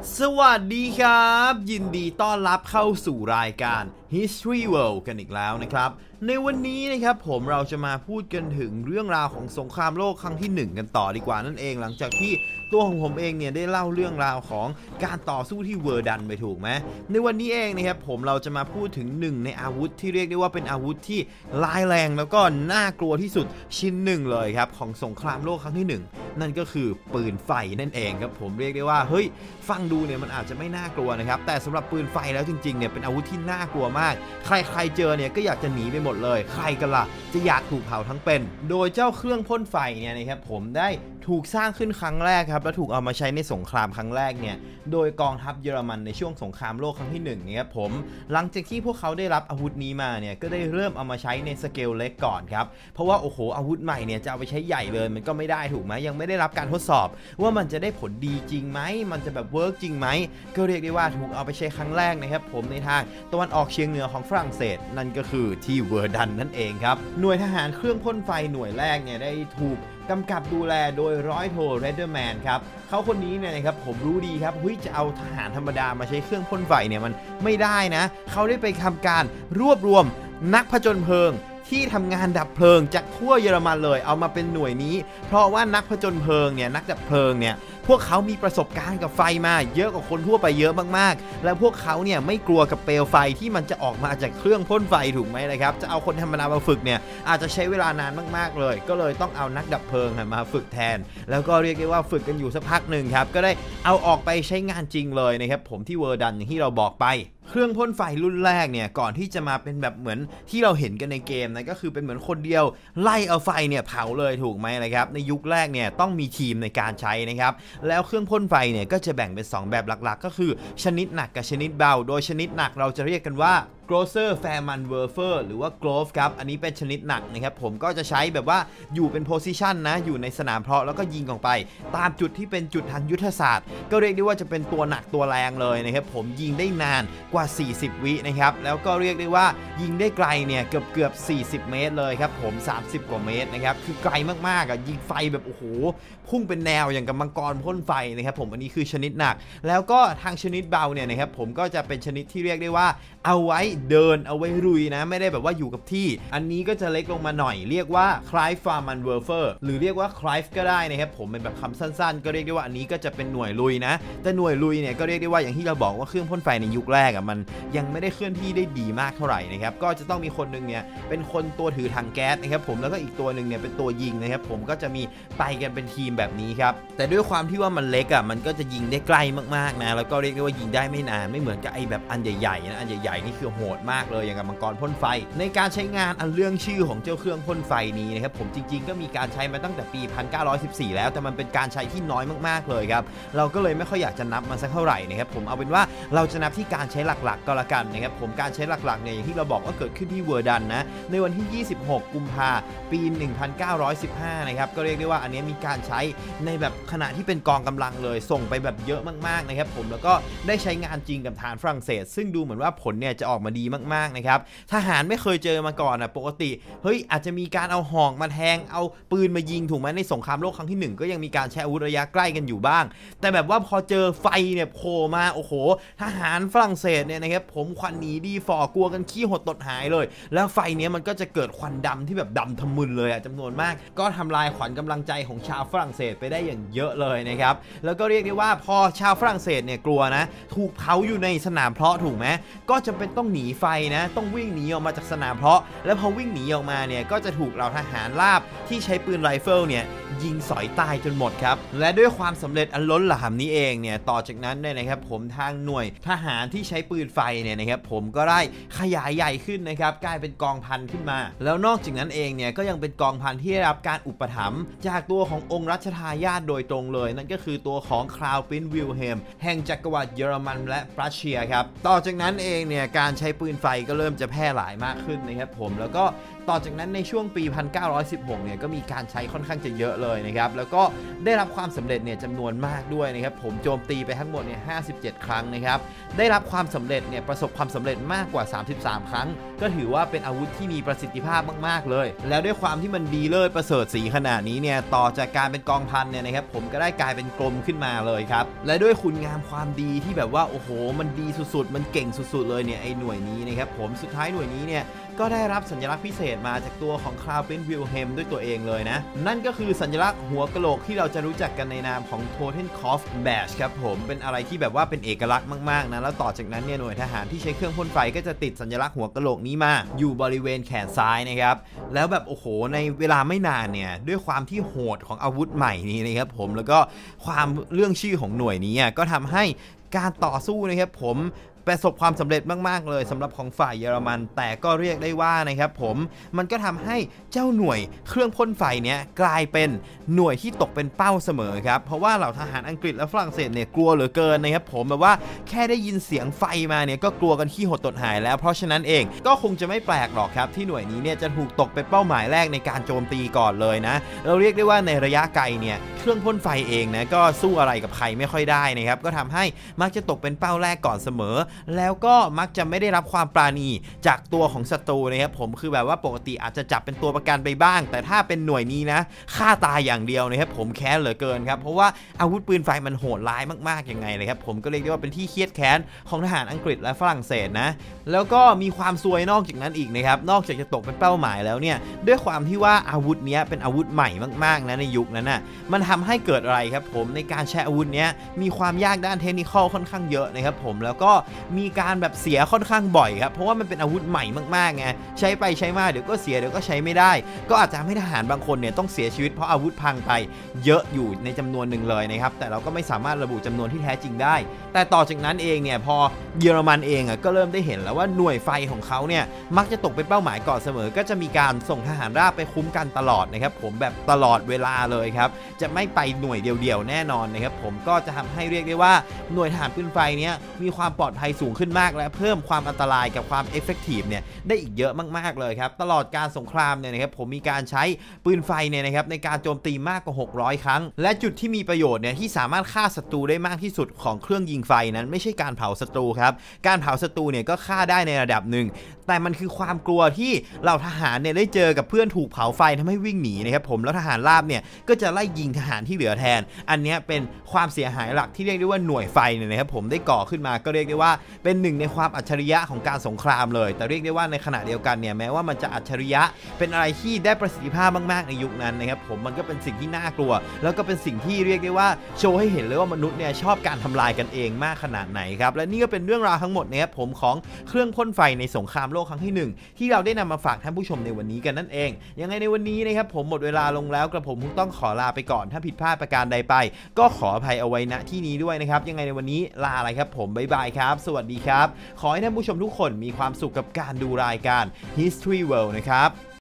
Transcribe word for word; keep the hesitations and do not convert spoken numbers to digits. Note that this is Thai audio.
สวัสดีครับยินดีต้อนรับเข้าสู่รายการ History World กันอีกแล้วนะครับในวันนี้นะครับผมเราจะมาพูดกันถึงเรื่องราวของสงครามโลกครั้งที่หนึ่งกันต่อดีกว่านั่นเองหลังจากที่ตัวของผมเองเนี่ยได้เล่าเรื่องราวของการต่อสู้ที่เวอร์ดันไปถูกไหมในวันนี้เองนะครับผมเราจะมาพูดถึงหนึ่งในอาวุธที่เรียกได้ว่าเป็นอาวุธที่ร้ายแรงแล้วก็น่ากลัวที่สุดชิ้นหนึ่งเลยครับของสงครามโลกครั้งที่หนึ่งนั่นก็คือปืนไฟนั่นเองครับผมเรียกได้ว่าเฮ้ยฟังดูเนี่ยมันอาจจะไม่น่ากลัวนะครับแต่สำหรับปืนไฟแล้วจริงๆเนี่ยเป็นอาวุธที่น่ากลัวมากใครๆเจอเนี่ยก็อยากจะหนีไปหมดเลยใครกันล่ะจะอยากถูกเผาทั้งเป็นโดยเจ้าเครื่องพ่นไฟเนี่ยนะครับผมได้ถูกสร้างขึ้นครั้งแรกครับและถูกเอามาใช้ในสงครามครั้งแรกเนี่ยโดยกองทัพเยอรมันในช่วงสงครามโลกครั้งที่หนึ่งเนี่ยครับผมหลังจากที่พวกเขาได้รับอาวุธนี้มาเนี่ยก็ได้เริ่มเอามาใช้ในสเกลเล็กก่อนครับเพราะว่าโอ้โหอาวุธใหม่เนี่ยจะเอาไปใช้ใหญ่เลยมันก็ไม่ได้ถูกไหมยังไม่ได้รับการทดสอบว่ามันจะได้ผลดีจริงไหมมันจะแบบเวิร์กจริงไหมก็เรียกได้ว่าถูกเอาไปใช้ครั้งแรกนะครับผมในทางตะวันออกเฉียงเหนือของฝรั่งเศสนั่นก็คือที่เวอร์ดันนั่นเองครับหน่วยทหารเครื่องพ่นไฟหน่วยแรกเนี่ยได้ถูกกำกับดูแลโดยร้อยโทเรเดอร์แมนครับเขาคนนี้เนี่ยนะครับผมรู้ดีครับเฮ้ยจะเอาทหารธรรมดามาใช้เครื่องพ่นไฟเนี่ยมันไม่ได้นะเขาได้ไปทำการรวบรวมนักผจญเพลิงที่ทำงานดับเพลิงจากทั่วเยอรมันเลยเอามาเป็นหน่วยนี้เพราะว่านักผจญเพลิงเนี่ยนักดับเพลิงเนี่ยพวกเขามีประสบการณ์กับไฟมาเยอะกว่าคนทั่วไปเยอะมากๆและพวกเขาเนี่ยไม่กลัวกับเปลวไฟที่มันจะออกมาจากเครื่องพ่นไฟถูกไหมนะครับจะเอาคนธรรมดามาฝึกเนี่ยอาจจะใช้เวลานานมากๆเลยก็เลยต้องเอานักดับเพลิงมาฝึกแทนแล้วก็เรียกได้ว่าฝึกกันอยู่สักพักหนึ่งครับก็ได้เอาออกไปใช้งานจริงเลยนะครับผมที่เวอร์ดันอย่างที่เราบอกไปเครื่องพ่นไฟรุ่นแรกเนี่ยก่อนที่จะมาเป็นแบบเหมือนที่เราเห็นกันในเกมนะก็คือเป็นเหมือนคนเดียวไล่เอาไฟเนี่ยเผาเลยถูกไหมนะครับในยุคแรกเนี่ยต้องมีทีมในการใช้นะครับแล้วเครื่องพ่นไฟเนี่ยก็จะแบ่งเป็นสองแบบหลักๆก็คือชนิดหนักกับชนิดเบาโดยชนิดหนักเราจะเรียกกันว่า Grosser Fehmarnwerfer หรือว่า Grove ครับอันนี้เป็นชนิดหนักนะครับผมก็จะใช้แบบว่าอยู่เป็น position นะอยู่ในสนามเพาะแล้วก็ยิงออกไปตามจุดที่เป็นจุดทางยุทธศาสตร์ก็เรียกได้ว่าจะเป็นตัวหนักตัวแรงเลยนะครับผมยิงได้นานกว่าสี่สิบวินะครับแล้วก็เรียกได้ว่ายิงได้ไกลเนี่ยเกือบเกือบสี่สิบเมตรเลยครับผมสามสิบกว่าเมตรนะครับคือไกลมากๆอ่ะยิงไฟแบบโอ้โหพุ่งเป็นแนวอย่างกับมังกรพ่นไฟนะครับผมอันนี้คือชนิดหนักแล้วก็ทางชนิดเบาเนี่ยนะครับผมก็จะเป็นชนิดที่เรียกได้ว่าเอาไว้เดินเอาไว้ลุยนะไม่ได้แบบว่าอยู่กับที่อันนี้ก็จะเล็กลงมาหน่อยเรียกว่า Clive Fehmarnwerfer หรือเรียกว่า Clive ก็ได้นะครับผมเป็นแบบคำสั้นๆก็เรียกได้ว่าอันนี้ก็จะเป็นหน่วยลุยนะแต่หน่วยลุยเนี่ยก็เรียกได้ว่าอย่างที่เราบอกว่าเครื่องพ่นไฟในยุคแรกอ่ะมันยังไม่ได้เคลื่อนที่ได้ดีมากเท่าไหร่นะครับก็จะต้องมีคนนึงเนี่ยเป็นคนตัวถือถังแก๊สนะครับผมแล้วก็อีกตัวนึงเนี่ยเป็นตัวยิงนะครับผมก็จะมีไปกันเป็นทีมแบบนี้ครับแต่ด้วยความที่ว่ามันเล็กอ่ะมันก็จะยิงได้ใกล้มากๆนะแล้วก็เรียกได้ว่ายิงได้ไม่นานไม่เหมือนกับไอ้แบบอันใหญ่ๆนะอันใหญ่ๆนี่คือโหดมากเลยอย่างกับมังกรพ่นไฟในการใช้งานอันเรื่องชื่อของเจ้าเครื่องพ่นไฟนี้นะครับผมจริงๆก็มีการใช้มาตั้งแต่ปีหนึ่งพันเก้าร้อยสิบสี่แล้วแต่มันเป็นการใช้ที่น้อยมากๆเลยครับเราก็เลยไม่ค่อยอยากจะนับมันสักเท่าไหร่นะครับผมเอาเป็นว่าเราจะนับที่การใช้หลักๆก็แล้วกันนะครับผมการใช้หลักๆเนี่ยอย่างที่เราบอกว่าเกิดขึ้นที่เวอร์ดันนะในวันที่ยี่สิบหกกุมภาพันธ์ปีหนึ่งพันเก้าร้อยสิบห้านะครับก็เรียกได้ว่าอันนี้มีการใช้ในแบบขณะที่เป็นกองกำลังเลยส่งไปแบบเยอะมากๆนะครับผมแล้วก็ได้ใช้งานจริงกับฐานฝรั่งเศสซึ่งดูเหมือนว่าผลเนี่ยจะออกมาดีมากๆนะครับทหารไม่เคยเจอมาก่อนอ่ะปกติเฮ้ยอาจจะมีการเอาหอกมาแทงเอาปืนมายิงถูกไหมในสงครามโลกครั้งที่หนึ่งก็ยังมีการใช้อาวุธระยะใกล้กันอยู่บ้างแต่แบบว่าพอเจอไฟเนี่ยโผล่มาโอ้โหทหารฝรั่งเศสเนี่ยนะครับผมควันหนีดีฝ่อกลัวกันขี้หดตดหายเลยแล้วไฟเนี้ยมันก็จะเกิดควันดำที่แบบดำทะมึนเลยอ่ะจำนวนมากก็ทำลายขวัญกำลังใจของชาวฝรั่งเศสไปได้อย่างเยอะเลยนะครับแล้วก็เรียกได้ว่าพอชาวฝรั่งเศสเนี่ยกลัวนะถูกเผาอยู่ในสนามเพาะถูกไหมก็จะเป็นต้องหนีไฟนะต้องวิ่งหนีออกมาจากสนามเพาะแล้วพอวิ่งหนีออกมาเนี่ยก็จะถูกเหล่าทหารราบที่ใช้ปืนไรเฟิลเนี่ยยิงสอยตายจนหมดครับและด้วยความสำเร็จอันล้นหลามนี้เองเนี่ยต่อจากนั้นเนี่ยนะครับผมทางหน่วยทหารที่ใช้ปืนไฟเนี่ยนะครับผมก็ได้ขยายใหญ่ขึ้นนะครับกลายเป็นกองพันขึ้นมาแล้วนอกจากนั้นเองเนี่ยก็ยังเป็นกองพันที่ได้รับการอุปถัมภ์จากตัวขององค์รัชทายาทโดยตรงเลยนั่นก็คือตัวของคราวปรินซ์วิลเฮมแห่งจักรวรรดิเยอรมันและปรัสเซียครับต่อจากนั้นเองเนี่ยการใช้ปืนไฟก็เริ่มจะแพร่หลายมากขึ้นนะครับผมแล้วก็ต่อจากนั้นในช่วงปี หนึ่งพันเก้าร้อยสิบหก เนี่ยก็มีการใช้ค่อนข้างจะเยอะเลยนะครับแล้วก็ได้รับความสำเร็จเนี่ยจำนวนมากด้วยนะครับผมโจมตีไปทั้งหมดเนี่ยห้าสิบเจ็ดครั้งนะครับได้รับความสำเร็จเนี่ยประสบความสำเร็จมากกว่าสามสิบสามครั้งก็ถือว่าเป็นอาวุธที่มีประสิทธิภาพมากๆเลยแล้วด้วยความที่มันดีเลิศประเสริฐสีขนาดนี้เนี่ยต่อจากการเป็นกองพันเนี่ยนะครับผมก็ได้กลายเป็นกรมขึ้นมาเลยครับและด้วยคุณงามความดีที่แบบว่าโอ้โหมันดีสุดๆมันเก่งสุดๆเลยเนี่ยไอ้หน่วยนี้นะครับผมสุดท้ายหน่วยนี้เนี่ยก็ได้รับสัญลักษณ์พิเศษมาจากตัวของคลาวเป็นวิลเฮมด้วยตัวเองเลยนะนั่นก็คือสัญลักษณ์หัวกะโหลกที่เราจะรู้จักกันในนามของโทเทนคอฟแบชครับผมเป็นอะไรที่แบบว่าเป็นเอกลักษณ์มากๆนะแล้วต่อจากนั้นเนี่ยหน่วยทหารที่ใช้เครื่องพ่นไฟก็จะติดสัญลักษณ์หัวกะโหลกนี้มาอยู่บริเวณแขนซ้ายนะครับแล้วแบบโอ้โหในเวลาไม่นานเนี่ยด้วยความที่โหดของอาวุธใหม่นี้นะครับผมแล้วก็ความเรื่องชื่อของหน่วยนี้ก็ทำให้การต่อสู้นะครับผมประสบความสำเร็จมากๆเลยสำหรับของฝ่ายเยอรมันแต่ก็เรียกได้ว่านะครับผมมันก็ทำให้เจ้าหน่วยเครื่องพ่นไฟเนี้ยกลายเป็นหน่วยที่ตกเป็นเป้าเสมอครับเพราะว่าเหล่าทหารอังกฤษและฝรั่งเศสเนี่ยกลัวเหลือเกินนะครับผมแบบว่าแค่ได้ยินเสียงไฟมาเนี่ยก็กลัวกันขี้หดตดหายแล้วเพราะฉะนั้นเองก็คงจะไม่แปลกหรอกครับที่หน่วยนี้เนี่ยจะถูกตกเป็นเป้าหมายแรกในการโจมตีก่อนเลยนะเราเรียกได้ว่าในระยะไกลเนี่ยเครื่องพ่นไฟเองนะก็สู้อะไรกับใครไม่ค่อยได้นะครับก็ทำให้มักจะตกเป็นเป้าแรกก่อนเสมอแล้วก็มักจะไม่ได้รับความปราณีจากตัวของศัตรูนะครับผมคือแบบว่าปกติอาจจะจับเป็นตัวประกันไปบ้างแต่ถ้าเป็นหน่วยนี้นะฆ่าตายอย่างเดียวนะครับผมแค้นเหลือเกินครับเพราะว่าอาวุธปืนไฟมันโหดร้ายมากๆยังไงเลยครับผมก็เรียกได้ว่าเป็นที่เครียดแค้นของทหารอังกฤษและฝรั่งเศสนะแล้วก็มีความซวยนอกจากนั้นอีกนะครับนอกจากจะตกเป็นเป้าหมายแล้วเนี่ยด้วยความที่ว่าอาวุธนี้เป็นอาวุธใหม่มากๆนะในยุคนั้นน่ะมันทำให้เกิดอะไรครับผมในการใช้อาวุธนี้มีความยากด้านเทคนิคค่อนข้างเยอะนะครับผมแล้วก็มีการแบบเสียค่อนข้างบ่อยครับเพราะว่ามันเป็นอาวุธใหม่มากๆไงใช้ไปใช้มาเดี๋ยวก็เสียเดี๋ยวก็ใช้ไม่ได้ก็อาจจะทำให้ทหารบางคนเนี่ยต้องเสียชีวิตเพราะอาวุธพังไปเยอะอยู่ในจำนวนหนึ่งเลยนะครับแต่เราก็ไม่สามารถระบุจำนวนที่แท้จริงได้แต่ต่อจากนั้นเองเนี่ยพอเยอรมันเองอ่ะก็เริ่มได้เห็นแล้วว่าหน่วยไฟของเขาเนี่ยมักจะตกเป็นเป้าหมายก่อนเสมอก็จะมีการส่งทหารราบไปคุ้มกันตลอดนะครับผมแบบตลอดเวลาเลยครับจะไม่ไปหน่วยเดียวๆแน่นอนนะครับผมก็จะทำให้เรียกได้ว่าหน่วยทหารปืนไฟเนี้ยมีความปลอดภัยสูงขึ้นมากและเพิ่มความอันตรายกับความเอฟเฟกตีฟเนี่ยได้อีกเยอะมากๆเลยครับตลอดการสงครามเนี่ยนะครับผมมีการใช้ปืนไฟเนี่ยนะครับในการโจมตีมากกว่าหกร้อยครั้งและจุดที่มีประโยชน์เนี่ยที่สามารถฆ่าศัตรูได้มากที่สุดของเครื่องยิงไฟนั้นไม่ใช่การเผาศัตรูครับการเผาศัตรูเนี่ยก็ฆ่าได้ในระดับหนึ่งแต่มันคือความกลัวที่เหล่าทหารเนี่ยได้เจอกับเพื่อนถูกเผาไฟทำให้วิ่งหนีนะครับผมแล้วทหารราบเนี่ยก็จะไล่ยิงทหารที่เหลือแทนอันนี้เป็นความเสียหายหลักที่เรียกได้ว่าหน่วยไฟเนี่ยนะครับผมได้ก่อขึ้นมาก็เรียกได้ว่าเป็นหนึ่งในความอัจฉริยะของการสงครามเลยแต่เรียกได้ว่าในขณะเดียวกันเนี่ยแม้ว่ามันจะอัจฉริยะเป็นอะไรที่ได้ประสิทธิภาพมากๆในยุคนั้นนะครับผมมันก็เป็นสิ่งที่น่ากลัวแล้วก็เป็นสิ่งที่เรียกได้ว่าโชว์ให้เห็นเลยว่ามนุษย์เนี่ยชอบการทำลายกันเองมากขนาดไหนครับและนี่ก็เป็นเรื่องราวทั้งหมดนะครับผมของเครื่องพ่นไฟในสงครามโลกครั้งที่หนึ่งที่เราได้นำมาฝากท่านผู้ชมในวันนี้กันนั่นเองยังไงในวันนี้นะครับผมหมดเวลาลงแล้วกระผมคงต้องขอลาไปก่อนถ้าผิดพลาดประการใดไปก็ขออภัยเอาไว้ณที่นี้ด้วยนะครับยังไงในวันนี้ลาอะไรครับผมบ๊ายบายครับสวัสดีครับขอให้ท่านผู้ชมทุกคนมีความสุขกับการดูรายการ History World นะครับ